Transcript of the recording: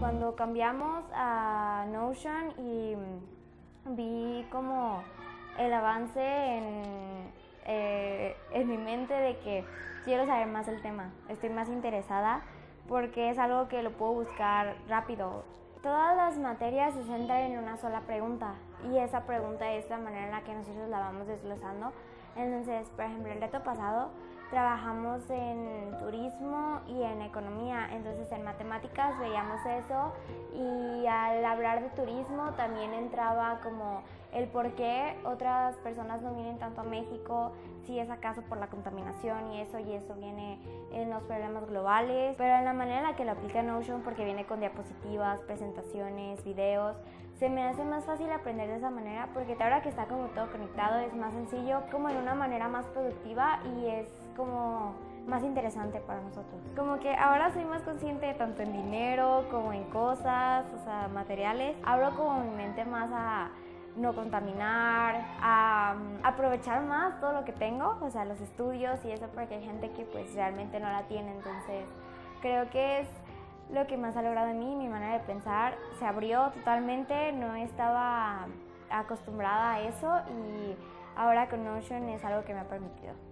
cuando cambiamos a Notion y vi como el avance en mi mente de que quiero saber más del tema, estoy más interesada porque es algo que lo puedo buscar rápido. Todas las materias se centran en una sola pregunta y esa pregunta es la manera en la que nosotros la vamos desglosando. Entonces, por ejemplo, el reto pasado trabajamos en turismo y en economía, entonces en matemáticas veíamos eso y al hablar de turismo también entraba como el por qué otras personas no vienen tanto a México, si es acaso por la contaminación y eso viene en los problemas globales, pero en la manera en la que lo aplica Notion, porque viene con diapositivas, presentaciones, videos, se me hace más fácil aprender de esa manera porque ahora que está como todo conectado es más sencillo, como en una manera más productiva y es como más interesante para nosotros. Como que ahora soy más consciente tanto en dinero como en cosas, o sea, materiales. Abro como mi mente más a no contaminar, a aprovechar más todo lo que tengo, o sea, los estudios y eso, porque hay gente que pues realmente no la tiene, entonces creo que es lo que más ha logrado en mí, mi manera de pensar se abrió totalmente, no estaba acostumbrada a eso y ahora con Notion es algo que me ha permitido.